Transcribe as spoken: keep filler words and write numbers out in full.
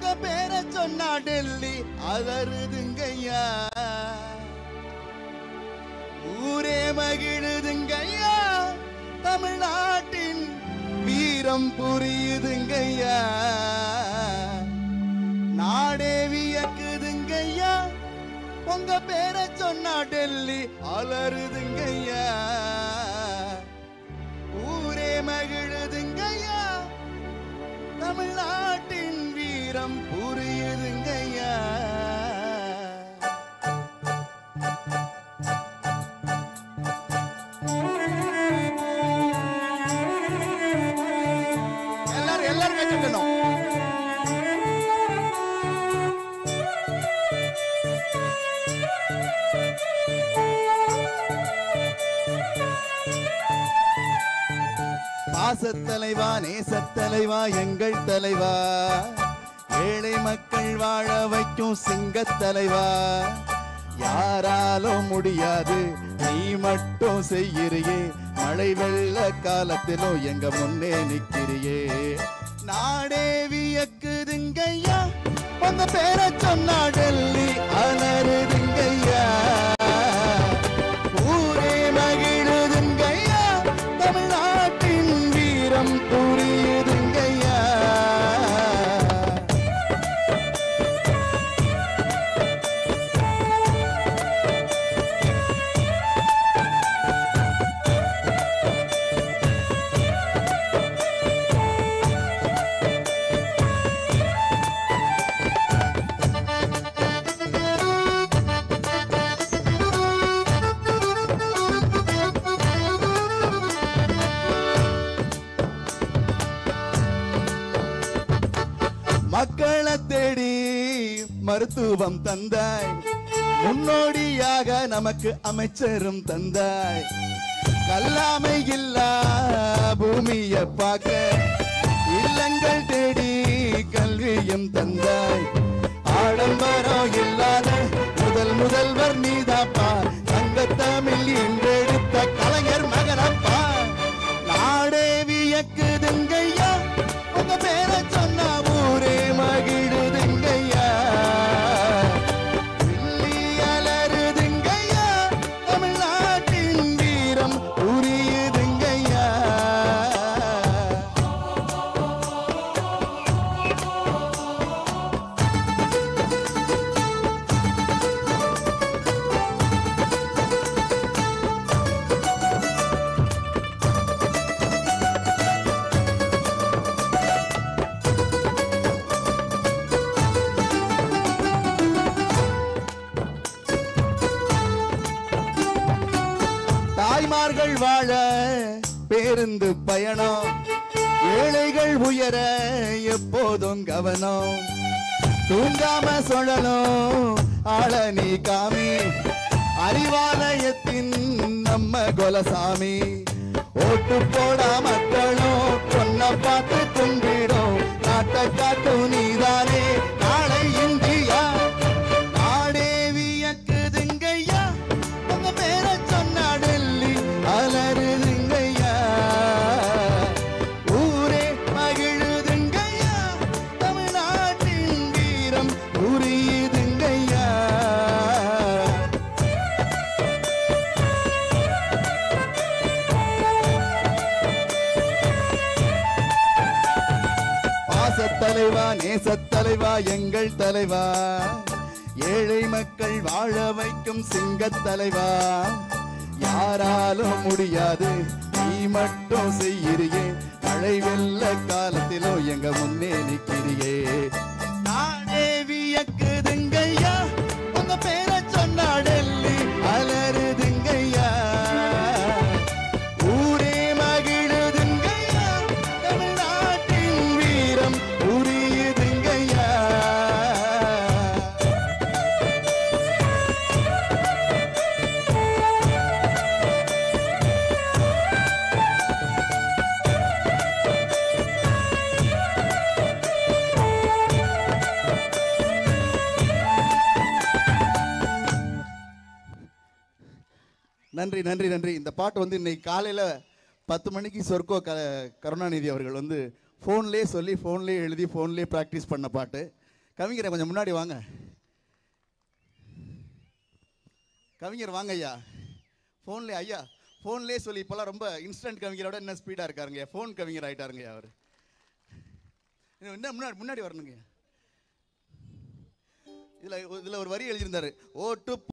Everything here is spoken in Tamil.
உங்க பேரை சொன்னா டெல்லி அலறுதுங்கய்யா, ஊரே மகிழுதுங்கய்யா, தமிழ்நாட்டின் வீரம் புரியுதுங்கய்யா, நாடே வியக்குதுங்கய்யா, உங்க பேரை சொன்னா டெல்லி அலறுதுங்கய்யா, ஊரே மகிழுதுங்கய்யா, தமிழ்நாட்டின் வீரம் புரியுதுங்கய்யா. எல்லாரும் எல்லாரும் கேட்கணும். பாசத்தலைவா நேசத்தலைவா எங்கள் தலைவா, ஏழை மக்கள் வாழ வைக்கும் சிங்கத்தலைவா, யாராலும் முடியாது நீ மட்டும் செய்கிறியே, மழை வெள்ள காலத்திலும் எங்க முன்னே நிக்கிறியே, நாடே வியக்குதுங்கய்யா, உங்க பேரை சொன்னா டெல்லி அலறுதுங்கய்யா, ஊரே மகிழுதுங்கய்யா, தமிழ்நாட்டின் வீரம் புரியுதுங்கய்யா. மக்களை தேடி மருத்துவம் தந்தாய், முன்னோடியாக நமக்கு அமைச்சரும் தந்தாய், கல்லாமை இல்லா பூமியை பார்க்க இல்லங்கள் தேடி கல்வியும் தந்தாய், ஆடம்பரம் இல்லாத முதல் முதல்வர் நீதாப்பா, தங்கத்தமிழ் என்றெடுத்த கலைஞர் மகனப்பா, நாடே வியக்குதுங்கய்யா, உங்க பேரை சொன்னா ஊரே மகிழுதுங்கய்யா, வெள்ளி அலறுதுங்கய்யா, தமிழ்நாட்டின் வீரம் புரியுதுங்கய்யா. தாய்மார்கள் வாழ பேருந்து பயணம், ஏழைகள் உயர எப்போதும் கவனம், தூங்காம சொல்லணும் ஆள நீ காமி, அறிவாலயத்தின் நம்ம கொலசாமி, ஓட்டு போடா மக்களும் பொண்ண பார்த்து கும்பிடும், நாட்டை காட்டும் நீதானே நாளை இந்தியா, நாடே வியக்குதுங்கய்யா, உங்க பேரை சொன்னா டெல்லி அலறுதுங்கய்யா, ஊரே மகிழுதுங்கய்யா, தமிழ்நாட்டின் வீரம் புரியுதுங்கய்யா. பாசத்தலைவா நேசத்தலைவா எங்கள் தலைவா, ஏழை மக்கள் வாழ வைக்கும் சிங்கத்தலைவா, யாராலும் முடியாது நீ மட்டும் செய்கிறியே, மழை வெள்ள காலத்திலோ எங்க முன்னே நிக்கிறியே, நாடே வியக்குதுங்கய்யா, உங்க பேரை சொன்னா டெல்லி அலறுதுங்கய்யா, ஊரே மகிழுதுங்கய்யா, தமிழ்நாட்டின் வீரம் புரியுதுங்கய்யா. நன்றி நன்றி நன்றி. இந்த பாட்டு வந்து இன்னைக்கு காலையில் பத்து மணிக்கு சொர்க்கோ க கருணாநிதி அவர்கள் வந்து ஃபோன்லேயே சொல்லி ஃபோன்லேயே எழுதி ஃபோன்லேயே ப்ராக்டிஸ் பண்ண பாட்டு. கவிஞரை கொஞ்சம் முன்னாடி வாங்க. கவிஞர் வாங்க ஐயா. ஃபோன்லேயே ஐயா ஃபோன்லேயே சொல்லி இப்போல்லாம் ரொம்ப இன்ஸ்டன்ட் கவிஞரோட என்ன ஸ்பீடாக இருக்காருங்க. ஃபோன் கவிஞர் ஆகிட்டாருங்க அவர். என்ன முன்னாடி முன்னாடி வரணுங்க. இதில் இதில் ஒரு வரி எழுதியிருந்தாரு. ஓட்டு